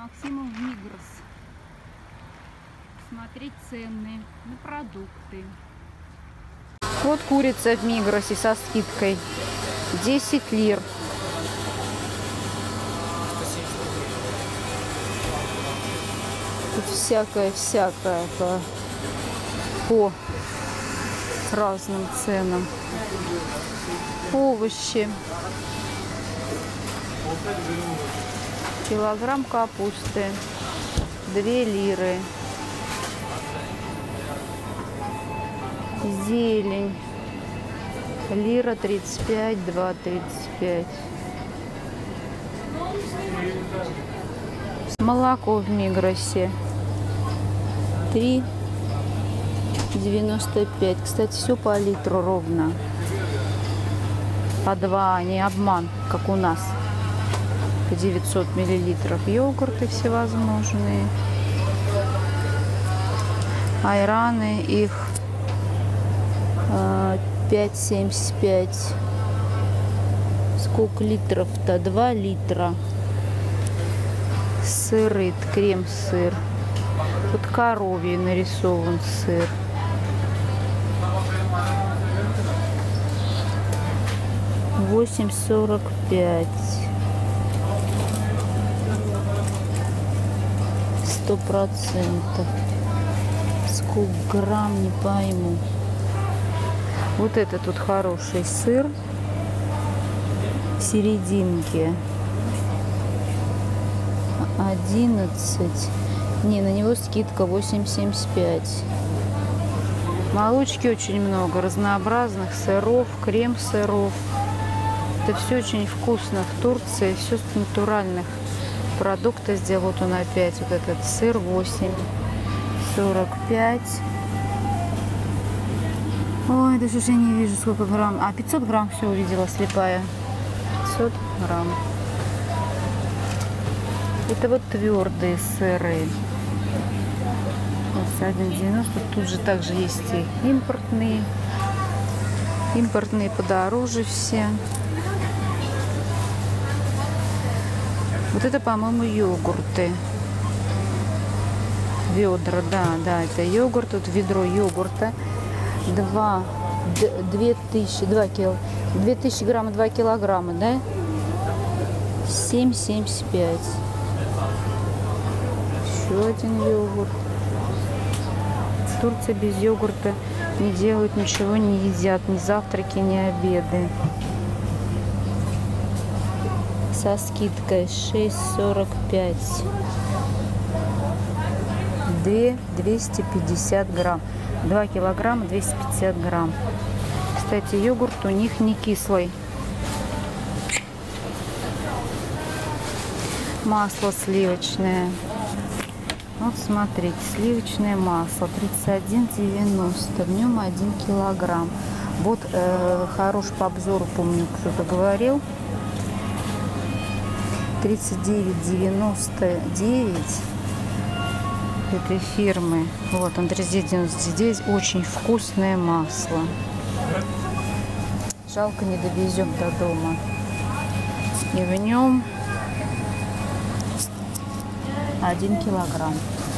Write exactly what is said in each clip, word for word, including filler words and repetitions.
Максимом в Мигрос. Смотреть цены на продукты. Вот курица в Мигросе со скидкой. десять лир. Тут всякое-всякое по, по разным ценам. Овощи. Килограмм капусты. две лиры. Зелень. Лира тридцать пять, два тридцать пять. Молоко в Мигросе. три девяносто пять. Кстати, все по литру ровно. По два, не обман, как у нас. По девятьсот миллилитров. Йогурты всевозможные. Айраны их пять семьдесят пять. Сколько литров-то? два литра. Сыры, крем-сыр. Тут коровий нарисован сыр. восемь сорок пять. Сто процентов. Сколько грамм, не пойму. Вот это тут хороший сыр. В серединке. одиннадцать. Не, на него скидка восемь семьдесят пять. Молочки очень много. Разнообразных сыров, крем-сыров. Это все очень вкусно. В Турции все с натуральных продуктов сделал. Вот он опять. Вот этот сыр восемь сорок пять. Ой, даже уже не вижу, сколько грамм. А, пятьсот грамм все увидела, слепая. пятьсот грамм. Это вот твердые сыры. Вот один девяносто. Тут же также есть и импортные. Импортные подороже все. Вот это, по-моему, йогурты. Ведра, да, да, это йогурт. Тут ведро йогурта. Два, две тысячи, два кило, две тысячи грамм, два килограмма, да? семь семьдесят пять. Еще один йогурт. Турция без йогурта не делают, ничего не едят, ни завтраки, ни обеды. Со скидкой шесть сорок пять. двести пятьдесят грамм. два килограмма двести пятьдесят грамм. Кстати, йогурт у них не кислый. Масло сливочное. Вот смотрите, сливочное масло тридцать один девяносто. В нем один килограмм. Вот э, хорош по обзору, помню, кто-то говорил. тридцать девять девяносто девять. Этой фирмы. Вот, Андрей девяносто девять. Очень вкусное масло. Жалко, не довезем до дома. И в нем один килограмм.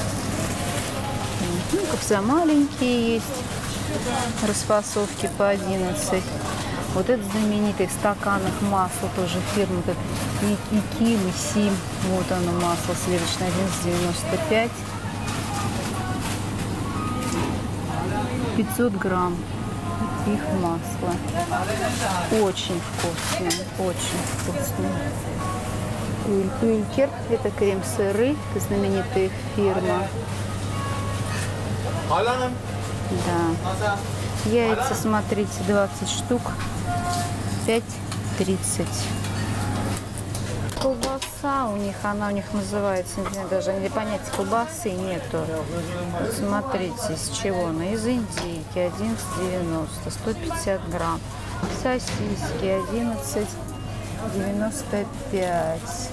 Ну, капса маленькие есть. Расфасовки по одиннадцать. Вот это знаменитый в стаканах масло тоже фирмы. Как и, и Ким, и Сим. Вот оно, масло сливочное одиннадцать девяносто пять. пятьсот грамм. Их масло. Очень вкусное. Очень вкусное. Ülker. Это крем-сыры. Это знаменитая фирма. Да. Яйца, смотрите, двадцать штук. пять тридцать. Колбаса у них, она у них называется, не знаю, даже не понять, колбасы нету. Вот смотрите, из чего она. Из индейки одиннадцать девяносто, сто пятьдесят грамм. Сосиски одиннадцать девяносто пять.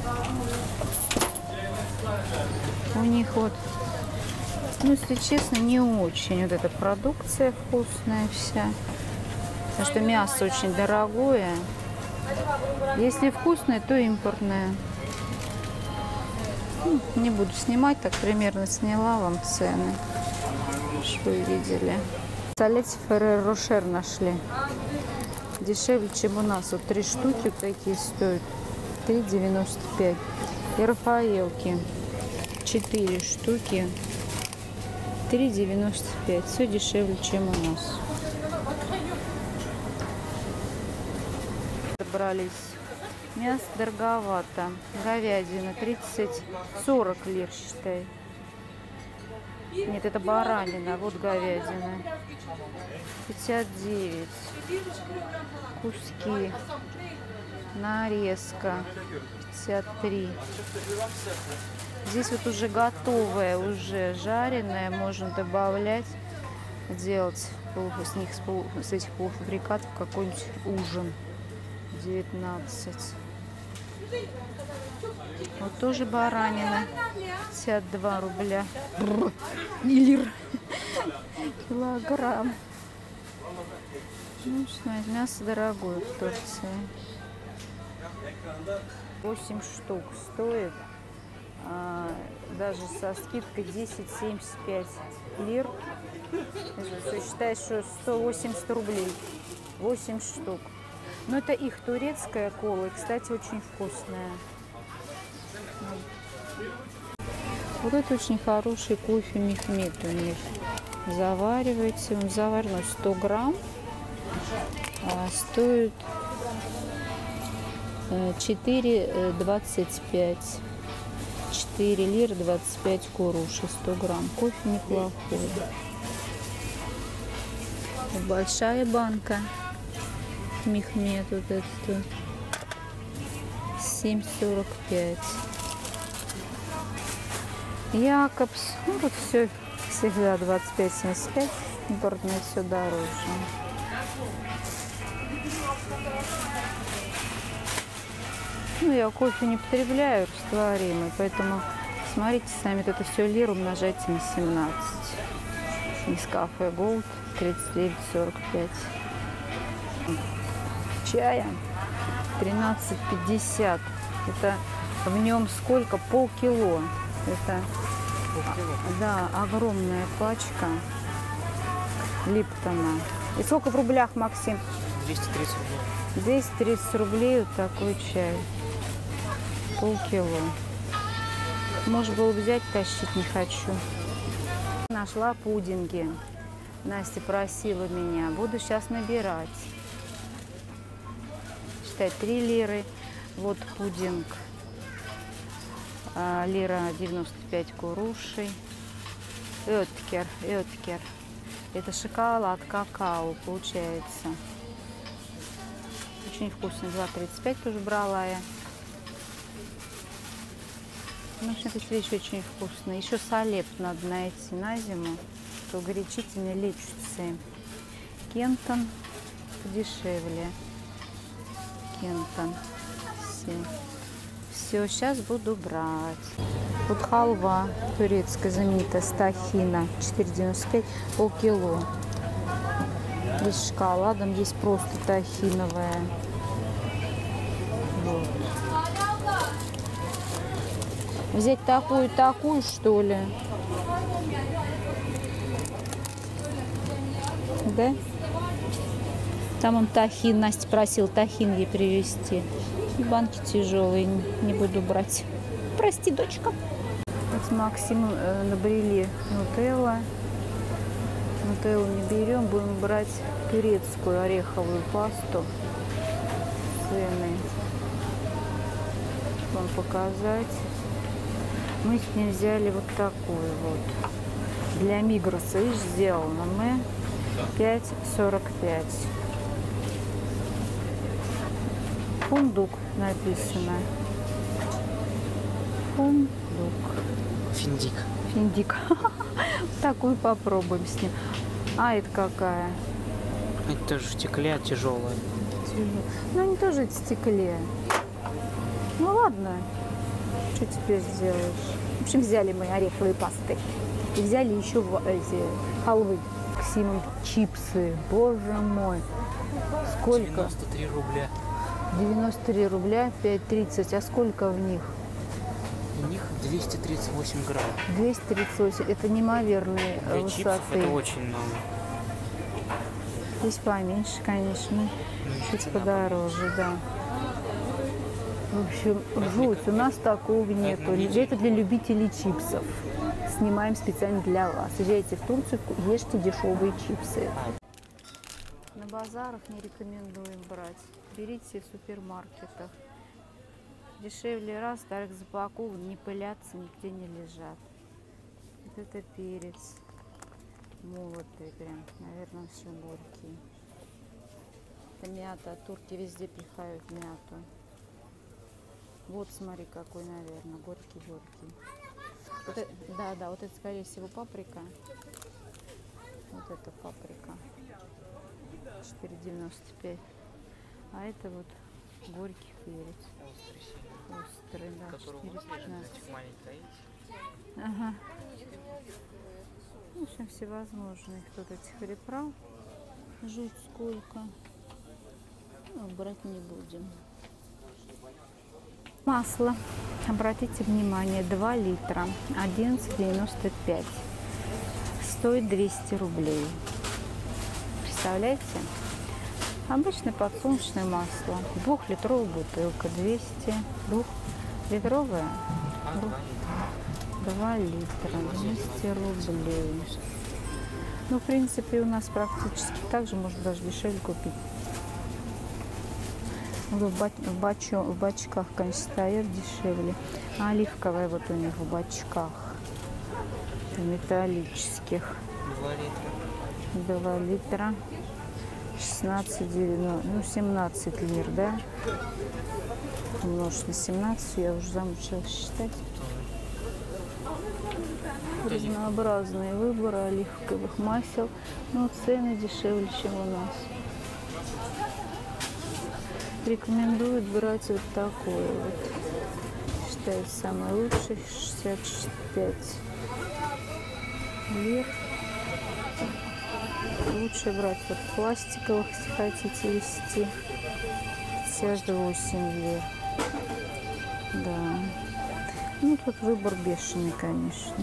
У них вот, ну, если честно, не очень вот эта продукция вкусная вся. Потому что мясо очень дорогое. Если вкусное, то импортное. Ну, не буду снимать, так примерно сняла вам цены, чтобы вы видели. Салете Ферреро Рошер нашли. Дешевле, чем у нас. Вот три штуки такие стоят. три девяносто пять. И Рафаэлки. четыре штуки. три девяносто пять. Все дешевле, чем у нас. Добрались. Мясо дороговато. Говядина тридцать сорок лир, считай. Нет, это баранина. Вот говядина. пятьдесят девять. Куски. Нарезка. пятьдесят три. Здесь вот уже готовое, уже жареное. Можно добавлять, делать с них, с этих полуфабрикатов какой-нибудь ужин. девятнадцать. Вот тоже баранина. пятьдесят два рубля. Лир. Килограмм. Ну, что, мясо дорогое в Турции. восемь штук стоит. А, даже со скидкой десять семьдесят пять лир. Считай, что сто восемьдесят рублей. восемь штук. Но это их турецкая кола. И, кстати, очень вкусная. Вот это очень хороший кофе Мехмед у них. Заваривается. Он заварен сто грамм. А стоит четыре двадцать пять. четыре лира двадцать пять куруши. сто грамм. Кофе неплохой. Большая банка. Мехмед вот этот стоит семь сорок пять. Якобс. Ну, вот все всегда двадцать пять семьдесят пять. Импортное все дороже. Ну, я кофе не потребляю, растворимый, поэтому смотрите сами, это все лир умножайте на семнадцать. Нескафе Голд тридцать девять сорок пять. Чая тринадцать пятьдесят. Это в нем сколько? Полкило. Это полкило. Да, огромная пачка Липтона. И сколько в рублях, Максим? двести тридцать рублей. двести тридцать рублей вот такой чай. Полкило. Может было взять, тащить не хочу. Нашла пудинги. Настя просила меня. Буду сейчас набирать. Считай, три лиры. Вот пудинг. А, лира девяносто пять курушей. Эткер, эткер. Это шоколад, какао получается. Очень вкусный. два тридцать пять тоже брала я. Ну, в общем, эта вещь очень вкусная. Еще салеп надо найти на зиму. То горячительные лечится. Кентон подешевле. Кентон. Все. Все, сейчас буду брать. Вот халва турецкая знаменитая с тахина. четыре девяносто пять, полкило. Есть с шоколадом, есть просто тахиновая. Вот. Взять такую, такую, что ли? Да? Там он тахин, Настя просил тахин ей привезти. Банки тяжелые, не буду брать. Прости, дочка. Вот с Максимом э, набрели нутелла. Нутеллу не берем, будем брать турецкую ореховую пасту. Цены вам показать. Мы с ним взяли вот такую вот. Для Мигроса, видишь, сделано мы пять сорок пять. Фундук написано. Фундук. Финдик. Финдик. Такую попробуем с ним. А это какая? Это тоже в стекле, тяжелая. Тяжелая. Ну, они тоже в стекле. Ну, ладно. Что теперь сделаешь? В общем, взяли мы ореховые пасты. И взяли еще эти халвы. Максимум чипсы. Боже мой. Сколько? девяносто три рубля. девяносто три рубля, пять тридцать. А сколько в них? у них двести тридцать восемь грамм. двести тридцать восемь. Это неимоверные Для высоты. чипсов это очень много. Здесь поменьше, конечно. Чуть подороже, да. В общем, жуть. У нас такого нету. Это для любителей чипсов. Снимаем специально для вас. Езжайте в Турцию, ешьте дешевые чипсы. На базарах не рекомендуем брать. Берите в супермаркетах. Дешевле раз, так запакован, не пылятся, нигде не лежат. Вот это перец. Молотый прям, наверное, все горький. Это мята. Турки везде пихают мяту. Вот смотри, какой, наверное, горький-горький. Вот это, да, да, вот это, скорее всего, паприка. Вот это паприка. четыре девяносто пять. А это вот горький перец. Острый, да, четыре пятнадцать. Ага. В общем, всевозможных тут этих приправ. Жуть сколько. Ну, брать не будем. Масло. Обратите внимание, два литра. одиннадцать девяносто пять. Стоит двести рублей. Представляете? Обычное подсолнечное масло. Двухлитровая бутылка. двести. Двухлитровая? два литра. двести рублей. Ну, в принципе, у нас практически так же, может, даже дешевле купить. В, бач, в, бачу, в бачках, конечно, стоят дешевле. А оливковая вот у них в бачках. Металлических. два литра. шестнадцать, ну, семнадцать лир, да? Умножить на семнадцать, я уже замучилась считать. Разнообразные выборы оливковых масел, но цены дешевле, чем у нас. Рекомендуют брать вот такой вот. Считаю, самый лучший, шестьдесят пять лир. Лучше брать вот пластиковых, если хотите вести. пятьдесят восемь лир. Да. Ну, тут выбор бешеный, конечно.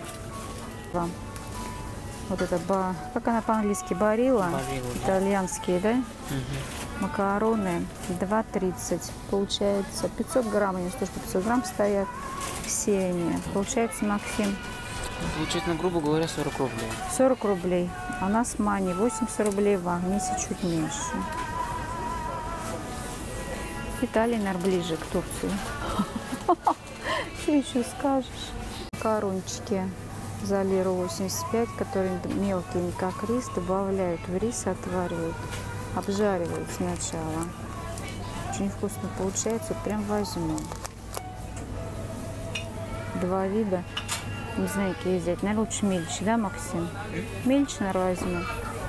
Вот это, ба... как она по-английски, барилла? Барилла, итальянские, да? Угу. Макароны два тридцать. Получается пятьсот грамм, они сто пятьсот грамм стоят. Все они. Получается, Максим? Получается, ну, грубо говоря, сорок рублей. сорок рублей. А у нас мани восемьдесят рублей, в Агнисе чуть меньше. Италия, наверное, ближе к Турции. Что еще скажешь? Макарончики за лиру восемьдесят пять, которые мелкие, как рис, добавляют в рис, отваривают, обжаривают сначала. Очень вкусно получается, прям возьму. Два вида. Не знаю, какие взять. Наверное, лучше мельче, да, Максим? Мельче, наверное, возьму.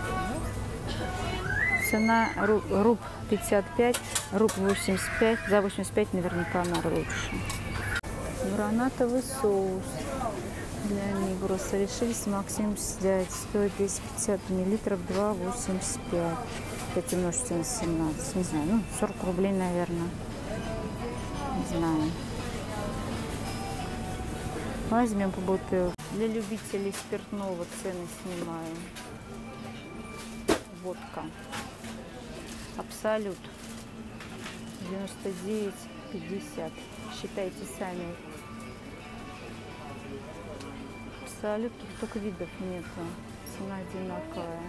Цена руб пятьдесят пять, руб восемьдесят пять. За восемьдесят пять наверняка, наверное, лучше. Гранатовый соус для мигроса. Решились Максим взять. Стоит двести пятьдесят миллилитров, два восемьдесят пять. Это умножьте на семнадцать. Не знаю, ну, сорок рублей, наверное. Не знаю. Возьмем по бутылке. Для любителей спиртного цены снимаем. Водка. Абсолют. девяносто девять пятьдесят. Считайте сами. Абсолют, тут только видов нету. Цена одинаковая.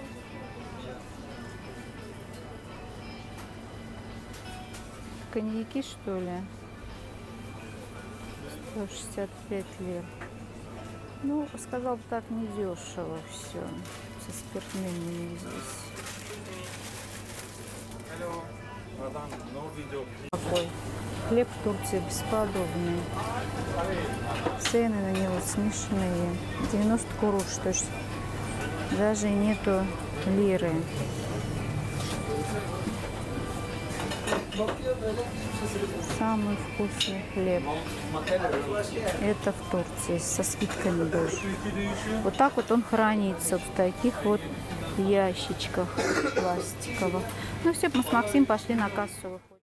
Коньяки, что ли? сто шестьдесят пять лир. Ну, сказал бы так, недешево все. Со спиртными здесь. Какой? Хлеб в Турции бесподобный. Цены на него смешные. девяносто куруш, то есть даже нету лиры. Самый вкусный хлеб. Это в Турции, со скидками даже. Вот так вот он хранится в таких вот ящичках пластиковых. Ну все, мы с Максимом пошли на кассу.